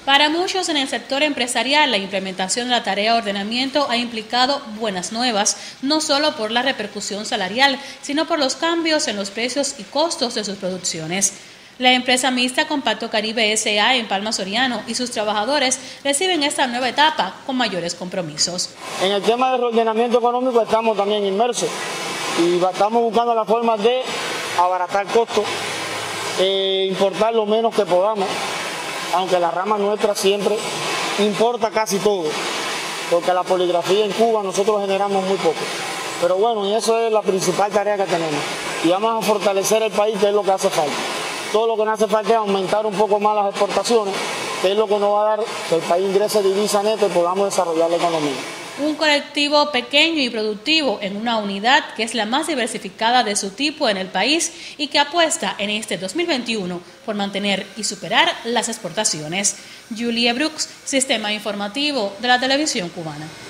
Para muchos en el sector empresarial, la implementación de la tarea de ordenamiento ha implicado buenas nuevas, no solo por la repercusión salarial, sino por los cambios en los precios y costos de sus producciones. La empresa mixta Compacto Caribe S.A. en Palma Soriano y sus trabajadores reciben esta nueva etapa con mayores compromisos. En el tema del reordenamiento económico estamos también inmersos y estamos buscando la forma de abaratar costos, importar lo menos que podamos, aunque la rama nuestra siempre importa casi todo, porque la poligrafía en Cuba nosotros generamos muy poco. Pero bueno, y eso es la principal tarea que tenemos. Y vamos a fortalecer el país, que es lo que hace falta. Todo lo que nos hace falta es aumentar un poco más las exportaciones, que es lo que nos va a dar que el país ingrese divisa neta y podamos desarrollar la economía. Un colectivo pequeño y productivo en una unidad que es la más diversificada de su tipo en el país y que apuesta en este 2021 por mantener y superar las exportaciones. Julia Brooks, Sistema Informativo de la Televisión Cubana.